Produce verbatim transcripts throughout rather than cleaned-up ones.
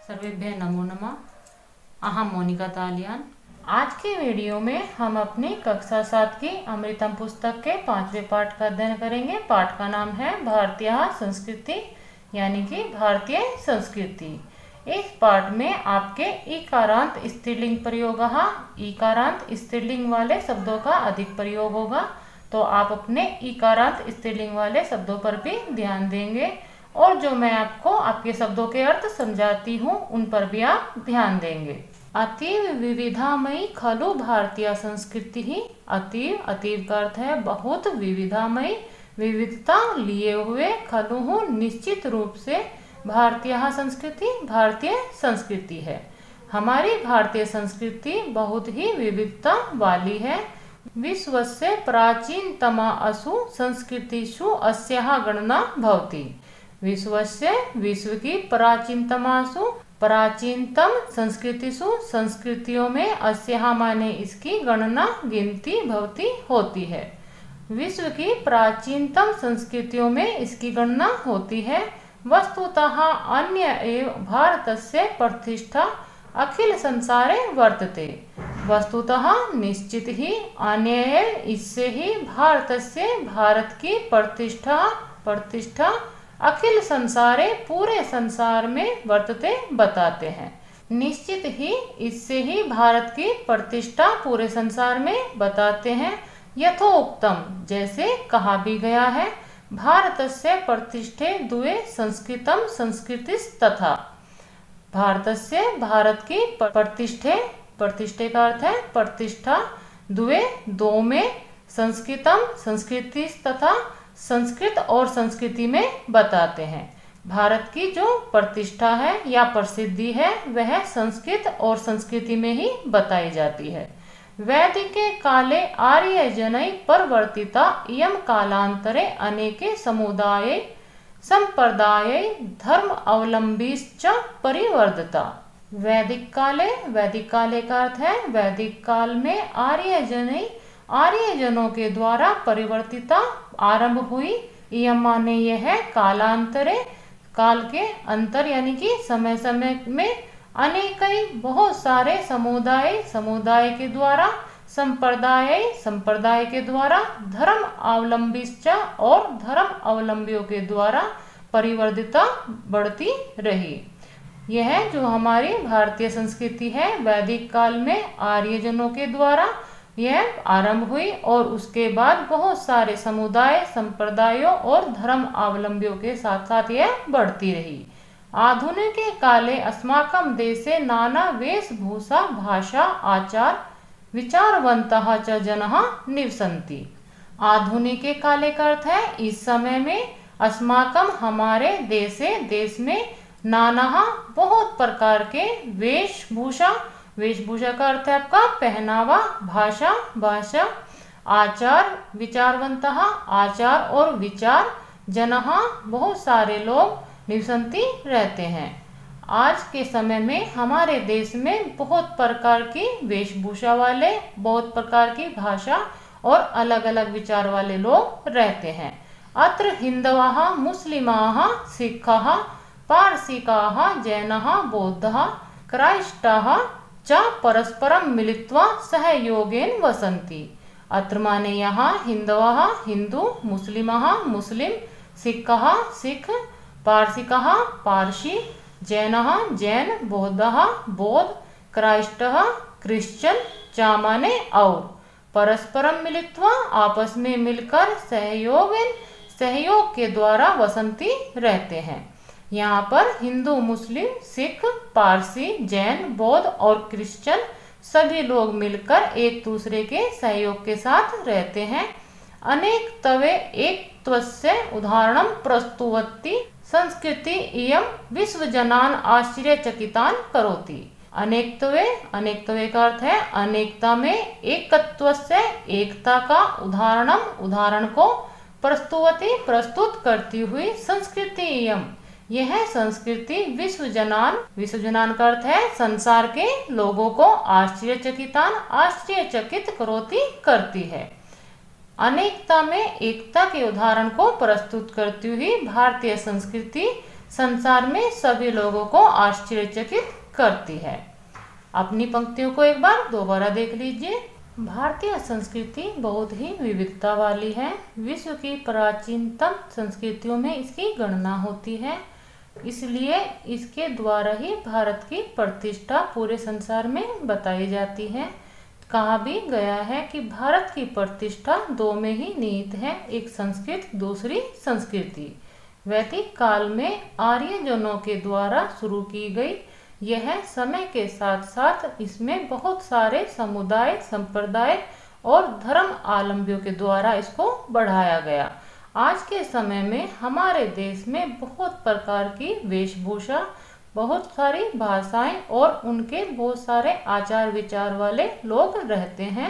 सर्वेभ्यः नमो नमः। अहम मोनिका तालियान। आज के वीडियो में हम अपनी कक्षा सात की अमृतम पुस्तक के पांचवें पाठ का अध्ययन करेंगे। पाठ का नाम है भारतीय संस्कृति, यानी कि भारतीय संस्कृति। इस पाठ में आपके इकारांत स्त्रीलिंग प्रयोग इकारांत स्त्रीलिंग वाले शब्दों का अधिक प्रयोग होगा, तो आप अपने इकारांत स्त्रीलिंग वाले शब्दों पर भी ध्यान देंगे और जो मैं आपको आपके शब्दों के अर्थ समझाती हूँ उन पर भी आप ध्यान देंगे। अतीव विविधामयी खलु भारतीय संस्कृति ही। अतीव अतीव का अर्थ है बहुत, विविधामयी विविधता लिए हुए, खलु हूँ निश्चित रूप से, भारतीय संस्कृति भारतीय संस्कृति है। हमारी भारतीय संस्कृति बहुत ही विविधता वाली है। विश्व से प्राचीनतमा असु संस्कृतिषु अस्याः गणना भवति। विश्व से विश्व की प्राचीनतमासु प्राचीनतम संस्कृतिषु संस्कृतियों में अस्याः माने इसकी गणना गिनती भवती होती है। विश्व की प्राचीनतम संस्कृतियों में इसकी गणना होती है। वस्तुतः अन्य एव भारतस्य प्रतिष्ठा अखिल संसारे वर्तते। वस्तुतः निश्चित ही, अन्य एव इससे ही, भारतस्य भारत की प्रतिष्ठा प्रतिष्ठा अखिल संसारे पूरे संसार में वर्तते बताते हैं। निश्चित ही, इससे ही भारत की प्रतिष्ठा पूरे संसार में बताते हैं। यथोक्तम जैसे कहा भी गया है, भारतस्य प्रतिष्ठे द्वे संस्कृतम संस्कृतिस् तथा। भारतस्य भारत की प्रतिष्ठे प्रतिष्ठे का अर्थ है प्रतिष्ठा, द्वे दो में, संस्कृतम संस्कृतिस् तथा संस्कृत और संस्कृति में बताते हैं। भारत की जो प्रतिष्ठा है या प्रसिद्धि है वह संस्कृत और संस्कृति में ही बताई जाती है। वैदिके काले आर्य जनै परिवर्तिता इयं कालांतरे अनेके समुदाये संप्रदाये धर्म अवलंबीश्च परिवर्तिता। वैदिक काले वैदिक काले का अर्थ है वैदिक काल में आर्य जनै आर्य जनों के द्वारा परिवर्तिता आरंभ हुई। यह माने यह है कालांतरे, काल के अंतर यानी कि समय समय में, अनेकई बहुत सारे समुदाय समुदाय के द्वारा, संप्रदाय संप्रदाय के द्वारा, धर्म अवलंबीश्च और धर्म अवलंबियों के द्वारा परिवर्तिता बढ़ती रही। यह जो हमारी भारतीय संस्कृति है वैदिक काल में आर्यजनों के द्वारा यह आरंभ हुई और उसके बाद बहुत सारे समुदाय संप्रदायों और धर्म अवलंबियों के साथ साथ यह बढ़ती रही। आधुनिक काले अस्माकं देशे नाना वेशभूषा भाषा आचार विचारवन्तः च जनः निवसन्ति। आधुनिक काले का अर्थ है इस समय में, अस्माकं हमारे देशे देश में, नाना बहुत प्रकार के, वेशभूषा वेशभूषा का अर्थ है आपका पहनावा, भाषा भाषा, आचार विचारवंतः आचार और विचार, जनः बहुत सारे लोग, निवसंती रहते हैं। आज के समय में हमारे देश में बहुत प्रकार की वेशभूषा वाले, बहुत प्रकार की भाषा और अलग अलग विचार वाले लोग रहते हैं। अत्र हिंदवः मुस्लिमाः सिक्खाः पारसिकाः जैनः बौद्धः क्राइस्टाः च परस्परम मिलित्वा सहयोगेन वसंती। अत्र माने यहाँ हिंदवः हिंदू, मुस्लिमः मुस्लिम, सिक्खः सिख, पारसिकः पारसी, जैनः जैन, बौद्धः बौद्ध, क्राइस्टः क्रिश्चियन, च माने और, परस्परम मिलित्वा आपस में मिलकर, सहयोगेन सहयोग के द्वारा, वसंती रहते हैं। यहाँ पर हिंदू, मुस्लिम, सिख, पारसी, जैन, बौद्ध और क्रिश्चियन सभी लोग मिलकर एक दूसरे के सहयोग के साथ रहते हैं। अनेक तवे एक त्वस्य उदाहरणं प्रस्तुवती संस्कृति इयं विश्वजनान् आश्चर्यचकितान् करोति। अनेकत्वे अनेकत्वे का अर्थ है अनेकता में, एकत्वस्य एकता का, उदाहरणम उदाहरण को, प्रस्तुवती प्रस्तुत करती हुई, संस्कृति इयं यह संस्कृति, विश्वजनान विश्वजनान का अर्थ है संसार के लोगों को, आश्चर्यचकितान आश्चर्यचकित करोति करती है। अनेकता में एकता के उदाहरण को प्रस्तुत करती हुई भारतीय संस्कृति संसार में सभी लोगों को आश्चर्यचकित करती है। अपनी पंक्तियों को एक बार दोबारा देख लीजिए। भारतीय संस्कृति बहुत ही विविधता वाली है। विश्व की प्राचीनतम संस्कृतियों में इसकी गणना होती है, इसलिए इसके द्वारा ही भारत की प्रतिष्ठा पूरे संसार में बताई जाती है। कहा भी गया है कि भारत की प्रतिष्ठा दो में ही निहित है, एक संस्कृत, दूसरी संस्कृति। वैदिक काल में आर्यजनों के द्वारा शुरू की गई यह समय के साथ साथ इसमें बहुत सारे समुदाय, संप्रदाय और धर्म आलंबियों के द्वारा इसको बढ़ाया गया। आज के समय में हमारे देश में बहुत प्रकार की वेशभूषा, बहुत सारी भाषाएं और उनके बहुत सारे आचार विचार वाले लोग रहते हैं।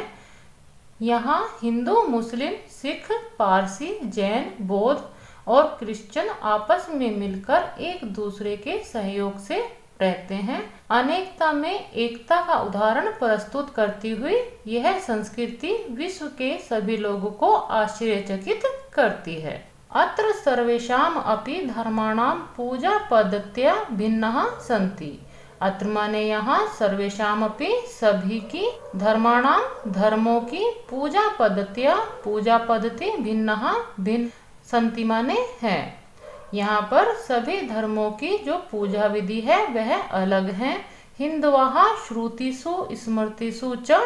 यहाँ हिंदू, मुस्लिम, सिख, पारसी, जैन, बौद्ध और क्रिश्चियन आपस में मिलकर एक दूसरे के सहयोग से रहते हैं। अनेकता में एकता का उदाहरण प्रस्तुत करती हुई यह संस्कृति विश्व के सभी लोगों को आश्चर्यचकित करती है। अत्र सर्वेषाम् अपि धर्माणां पूजा पद्धत्या भिन्नः सन्ति। अत्र माने यहाँ सर्वेषाम् अपि सभी की, धर्माणां धर्मों की, पूजा पद्धत्या पूजा पद्धति भिन्नः भिन्न सन्ति माने है। यहाँ पर सभी धर्मों की जो पूजा विधि है वह अलग है। हिंदवः श्रुतिषु स्मृतिषु च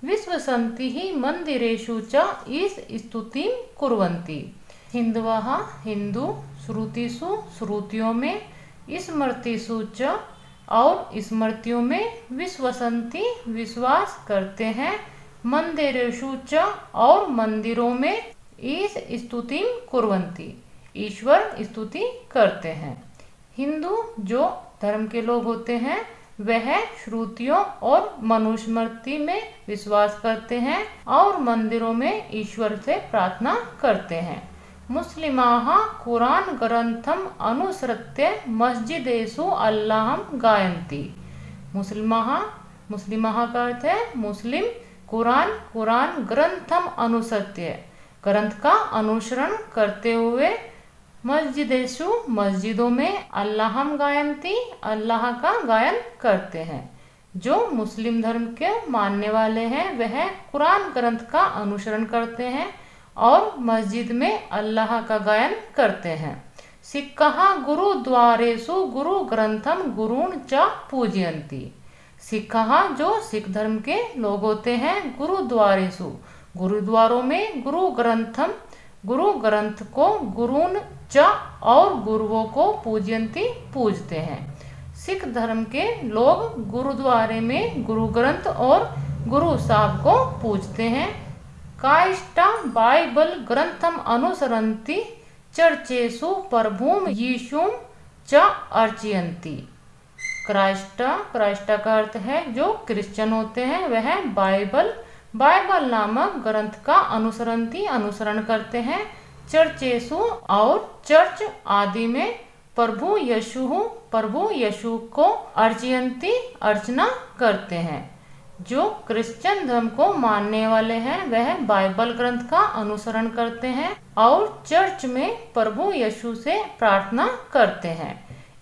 विश्वसन्ति मंदिरेषु च ईश स्तुतिं कुर्वन्ति। हिंदवः हिंदू, श्रुतिषु श्रुतियों में, स्मृतिषु च और स्मृतियों में, विश्वसन्ति विश्वास करते हैं, मंदिरेषु च और मंदिरों में, ईश स्तुतिं कुर्वन्ति ईश्वर स्तुति करते हैं। हिंदू जो धर्म के लोग होते हैं वह श्रुतियों और मनुस्मृति में विश्वास करते हैं और मंदिरों में ईश्वर से प्रार्थना करते हैं। मुस्लिमाः कुरान ग्रंथम अनुसृत्य मस्जिदेषु अल्लाहम गायन्ति। मुस्लिमाः, मुस्लिमाः का अर्थ है मुस्लिम, कुरान, कुरान ग्रंथम अनुसृत्य ग्रंथ का अनुसरण करते हुए, मस्जिदेशु मस्जिदों में, अल्लाहम गायन्ति अल्लाह का गायन करते हैं। जो मुस्लिम धर्म के मानने वाले हैं वह कुरान ग्रंथ का अनुसरण करते हैं और मस्जिद में अल्लाह का गायन करते हैं। सिक्खः गुरुद्वारेषु गुरु ग्रंथम गुरुन् च पूजयन्ति। सिक्खः जो सिख धर्म के लोग होते हैं, गुरुद्वारेषु गुरुद्वारों में, गुरु ग्रंथम गुरु ग्रंथ को, गुरुन च और गुरुओं को, पूजयंती पूजते हैं। सिख धर्म के लोग गुरुद्वारे में गुरु ग्रंथ और गुरु साहब को पूजते हैं। काइष्टा बाइबल ग्रंथम अनुसरन्ति चर्चेषु प्रभुम यीशुम च अर्चयन्ति। क्राइस्टा, क्राइस्टा का अर्थ है जो क्रिश्चियन होते हैं वह बाइबल बाइबल नामक ग्रंथ का अनुसरन्ति अनुसरण करते हैं। चर्चेषु और चर्च आदि में, प्रभु यशु प्रभु यशु को अर्चयन्ति अर्चना करते हैं। जो क्रिश्चियन धर्म को मानने वाले हैं वह बाइबल ग्रंथ का अनुसरण करते हैं और चर्च में प्रभु यशु से प्रार्थना करते हैं।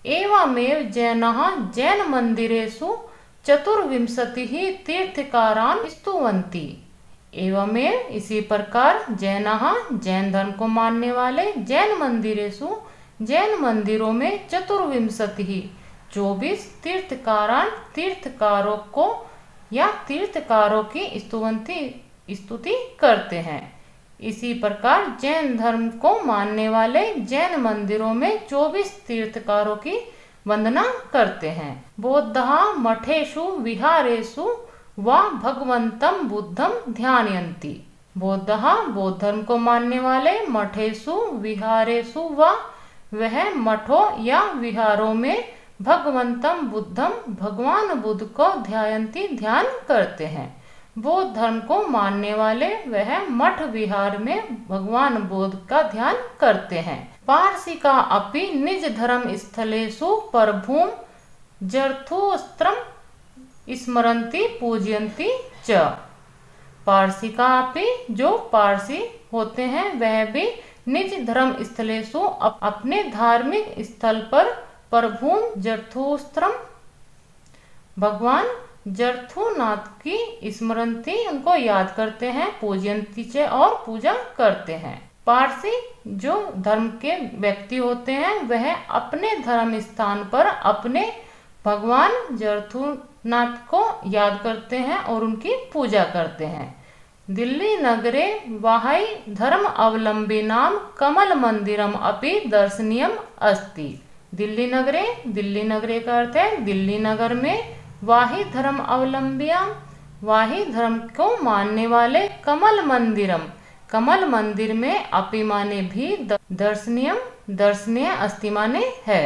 एवमेव जैनः जैन मंदिरेषु चतुर्विंशतिः तीर्थकारान् स्तुवन्ति। एवमेव इसी प्रकार जैनः जैन धर्म को मानने वाले जैन मंदिरेषु जैन मंदिरों में चतुर्विंशतिः चौबीस तीर्थकारान् तीर्थकारों को या तीर्थकारों की स्तुवन्ति स्तुति करते हैं। इसी प्रकार जैन धर्म को मानने वाले जैन मंदिरों में चौबीस तीर्थकारों की वंदना करते हैं। बौद्धः मठेषु विहारेषु व भगवन्तं बुद्धं ध्यायन्ति। बौद्धः बौद्ध धर्म को मानने वाले मठेषु विहारेषु व वह मठों या विहारों में भगवन्तं बुद्धम भगवान बुद्ध को ध्यायन्ति ध्यान करते हैं। बौद्ध धर्म को मानने वाले वह मठ विहार में भगवान बुद्ध का ध्यान करते हैं। पारसिका अपि निज धर्म स्थलेषु प्रभुं जरथुस्त्रं स्मरन्ति पूजयन्ति च। पारसिका अपि जो पारसी होते हैं वह भी निज धर्म स्थलेषु अपने धार्मिक स्थल पर प्रभुं जरथुस्त्रम, भगवान जरथुनाथ की स्मृति उनको याद करते हैं, पूजयंती च और पूजा करते हैं। पारसी जो धर्म के व्यक्ति होते हैं वह अपने धर्म स्थान पर अपने भगवान जरथुनाथ को याद करते हैं और उनकी पूजा करते हैं। दिल्ली नगरे वाहै धर्म अवलंबी नाम कमल मंदिरम अपि दर्शनीयम अस्ति। दिल्ली नगरे, दिल्ली नगरे का अर्थ है दिल्ली नगर में, वाही धर्म अवलंबियाम, वाही धर्म को मानने वाले, कमल मंदिरम, कमल मंदिर में, अपि माने भी, दर्शनीयम दर्शनीय, अस्ति माने है।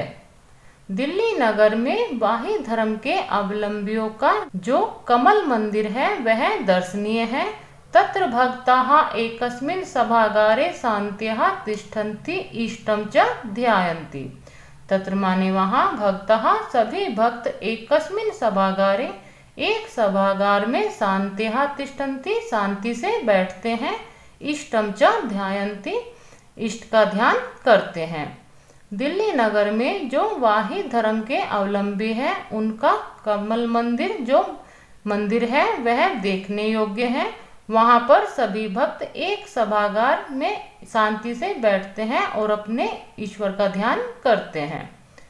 दिल्ली नगर में वाही धर्म के अवलंबियों का जो कमल मंदिर है वह दर्शनीय है। तत्र भक्ताः एकस्मिन् सभागारे शान्त्यः तिष्ठन्ति इष्टं च ध्यायन्ति। तत्र माने वहाँ, भक्तः सभी भक्त, एकस्मिन् सभागारे एक सभागार में, शान्त्यः तिष्ठन्ति शांति से बैठते हैं, इष्टम च ध्यायन्ति इष्ट का ध्यान करते हैं। दिल्ली नगर में जो वाही धर्म के अवलंबी है उनका कमल मंदिर जो मंदिर है वह देखने योग्य है। वहाँ पर सभी भक्त एक सभागार में शांति से बैठते हैं और अपने ईश्वर का ध्यान करते हैं।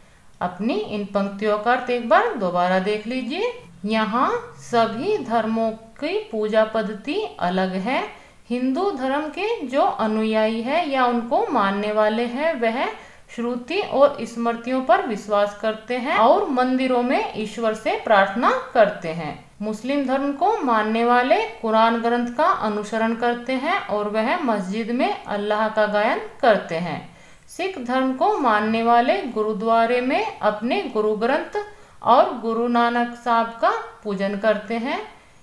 अपनी इन पंक्तियों का अर्थ एक बार दोबारा देख लीजिए। यहाँ सभी धर्मों की पूजा पद्धति अलग है। हिंदू धर्म के जो अनुयायी है या उनको मानने वाले हैं वह श्रुति और स्मृतियों पर विश्वास करते हैं और मंदिरों में ईश्वर से प्रार्थना करते हैं। मुस्लिम धर्म को मानने वाले कुरान ग्रंथ का अनुसरण करते हैं और वह मस्जिद में अल्लाह का गायन करते हैं। सिख धर्म को मानने वाले गुरुद्वारे में अपने गुरु ग्रंथ और गुरु नानक साहब का पूजन करते हैं।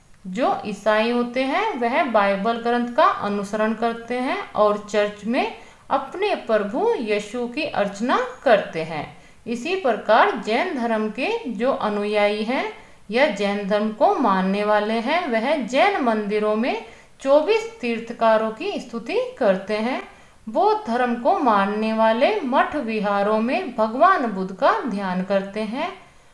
जो ईसाई होते हैं वह बाइबल ग्रंथ का अनुसरण करते हैं और चर्च में अपने प्रभु यीशु की अर्चना करते हैं। इसी प्रकार जैन धर्म के जो अनुयायी हैं या जैन धर्म को मानने वाले हैं वह जैन मंदिरों में चौबीस तीर्थकारों की स्तुति करते हैं। बौद्ध धर्म को मानने वाले मठ विहारों में भगवान बुद्ध का ध्यान करते हैं।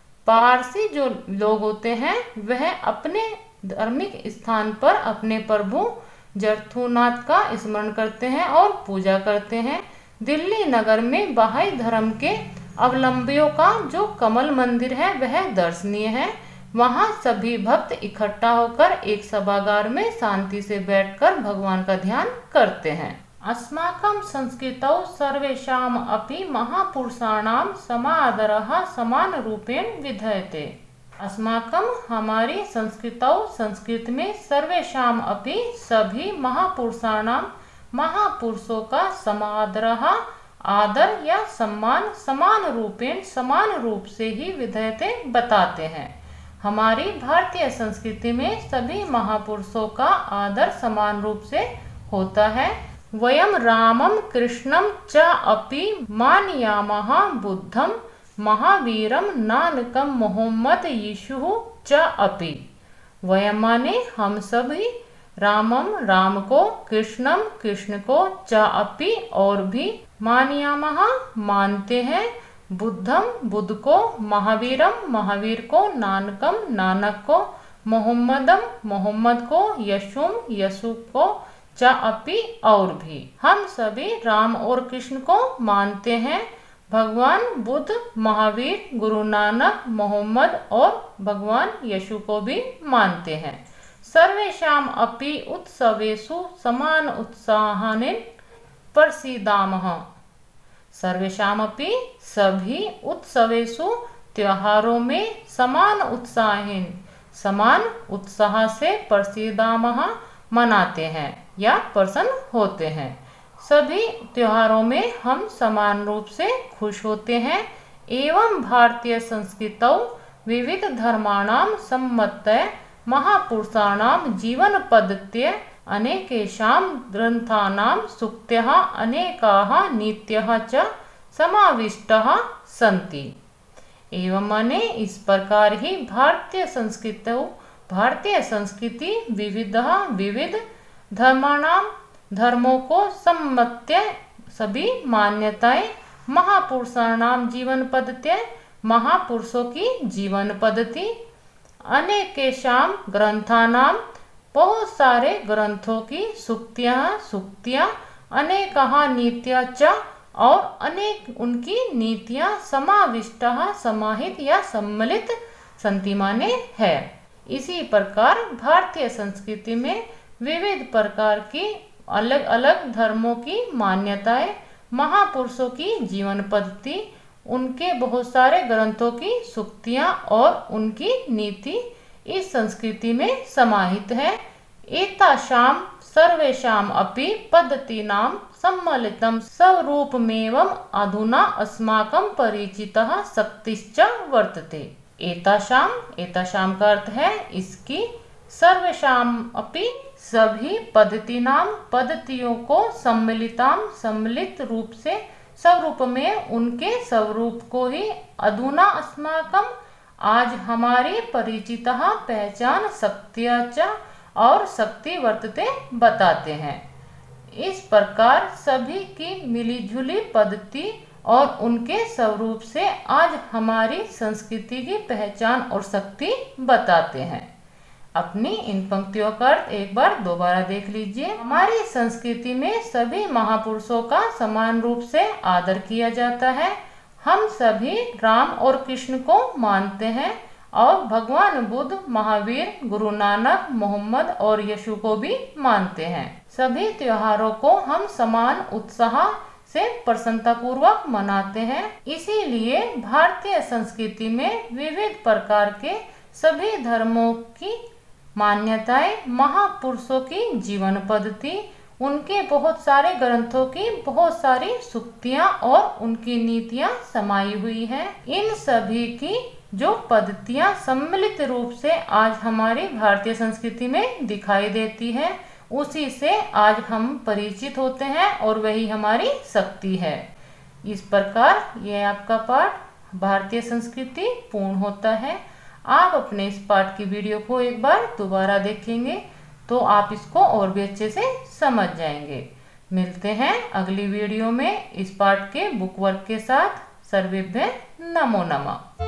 पारसी जो लोग होते हैं वह अपने धार्मिक स्थान पर अपने प्रभु जरथुनाथ का स्मरण करते हैं और पूजा करते हैं। दिल्ली नगर में बहाई धर्म के अवलंबियों का जो कमल मंदिर है वह दर्शनीय है। वहाँ सभी भक्त इकट्ठा होकर एक सभागार में शांति से बैठकर भगवान का ध्यान करते हैं। अस्माकं संस्कृतौ सर्वेषाम् अपि महापुरुषाणां समादरः समान रूपेण विधीयते। अस्माकं हमारी संस्कृतौ संस्कृत में सर्वेषाम् अपि सभी महापुरुषाणां महापुरुषों का समादरः आदर या सम्मान समान रूपेण समान रूप से ही विधीयते बताते हैं। हमारी भारतीय संस्कृति में सभी महापुरुषों का आदर समान रूप से होता है। वयम रामम कृष्णम च अपि मानयामः बुद्धम महावीरम नानकम मोहम्मद यीशु च अपि। वयम माने हम सभी, रामम राम को, कृष्णम कृष्ण को, च अपि और भी, मानयामः मानते हैं, बुद्धम बुद्ध को, महावीरम महावीर को, नानकम नानक को, मोहम्मदम मोहम्मद को, यशुम यशु को, च अपि और भी। हम सभी राम और कृष्ण को मानते हैं, भगवान बुद्ध, महावीर, गुरु नानक, मोहम्मद और भगवान यशु को भी मानते हैं। सर्वेषाम् अपि उत्सवेषु समान उत्साहेन प्रसीदामः। सर्वेषाम् अपि सभी उत्सवेषु त्योहारों में समान उत्साहेन समान उत्साह से प्रसीदामः मनाते हैं या प्रसन्न होते हैं। सभी त्योहारों में हम समान रूप से खुश होते हैं। एवं भारतीय संस्कृतौ विविध धर्माणां सम्मतय महापुरुषाणां जीवन पद्धत्य अनेकेषां ग्रंथानां सूक्तयः अनेकाः नीतयः च समाविष्टाः सन्ति। एवं माने इस प्रकार ही भारतीय संस्कृतौ भारतीय संस्कृति विविध विविध धर्माणाम धर्मों को सम्मत्य सभी मान्यताएं महापुरुषाणाम जीवन पद्धति, महापुरुषों की जीवन पद्धति। अनेकेषाम ग्रंथानाम, बहुत सारे ग्रंथों की सूक्तियाँ सूक्तियाँ। अनेकहा नीत्या च, और अनेक उनकी नीतियाँ समाविष्टा समाहित या सम्मिलित सन्ति माने है। इसी प्रकार भारतीय संस्कृति में विविध प्रकार की अलग अलग धर्मों की मान्यताएं, महापुरुषों की जीवन पद्धति, उनके बहुत सारे ग्रंथों की सूक्तियाँ और उनकी नीति इस संस्कृति में समाहित है। एतासाम सर्वेषाम अपि पद्धतीनां सम्मिलितं स्वरूपमेवं अधुना अस्माकं परिचितः शक्तिश्च वर्तते। एतासाम, एतासाम का अर्थ है इसकी, सर्वेषाम अपि सभी, पद्धतीनाम पद्धतियों को, सम्मिलिताम सम्मिलित रूप से, स्वरूप में उनके स्वरूप को ही, अधुना अस्माकं आज हमारी, परिचितः पहचान, शक्तिया च और शक्ति वर्तते बताते हैं। इस प्रकार सभी की मिलीजुली पद्धति और उनके स्वरूप से आज हमारी संस्कृति की पहचान और शक्ति बताते हैं। अपनी इन पंक्तियों का अर्थ एक बार दोबारा देख लीजिए। हमारी संस्कृति में सभी महापुरुषों का समान रूप से आदर किया जाता है। हम सभी राम और कृष्ण को मानते हैं और भगवान बुद्ध, महावीर, गुरु नानक, मोहम्मद और यीशु को भी मानते हैं। सभी त्योहारों को हम समान उत्साह से प्रसन्नता पूर्वक मनाते हैं। इसीलिए भारतीय संस्कृति में विविध प्रकार के सभी धर्मों की मान्यताएं, महापुरुषों की जीवन पद्धति, उनके बहुत सारे ग्रंथों की बहुत सारी सूक्तियाँ और उनकी नीतियाँ समाई हुई हैं। इन सभी की जो पद्धतियाँ सम्मिलित रूप से आज हमारी भारतीय संस्कृति में दिखाई देती है, उसी से आज हम परिचित होते हैं और वही हमारी शक्ति है। इस प्रकार यह आपका पाठ भारतीय संस्कृति पूर्ण होता है। आप अपने इस पाठ की वीडियो को एक बार दोबारा देखेंगे तो आप इसको और भी अच्छे से समझ जाएंगे। मिलते हैं अगली वीडियो में इस पाठ के बुक वर्क के साथ। सर्वेभ्य नमो नमः।